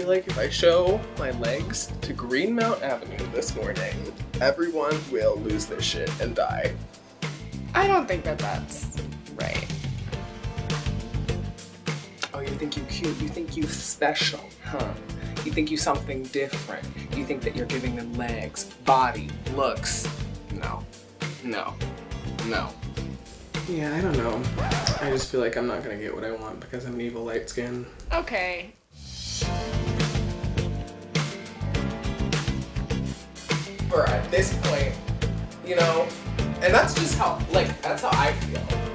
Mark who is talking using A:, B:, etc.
A: feel like if I show my legs to Greenmount Avenue this morning, everyone will lose their shit and die.
B: I don't think that that's right.
A: Oh, you think you cute? You think you special, huh? You think you something different. You think that you're giving them legs, body, looks. No. No. No. Yeah, I don't know. I just feel like I'm not gonna get what I want because I'm an evil light skin.
B: Okay.
A: Or at this point, you know, and that's just how, like, that's how I feel.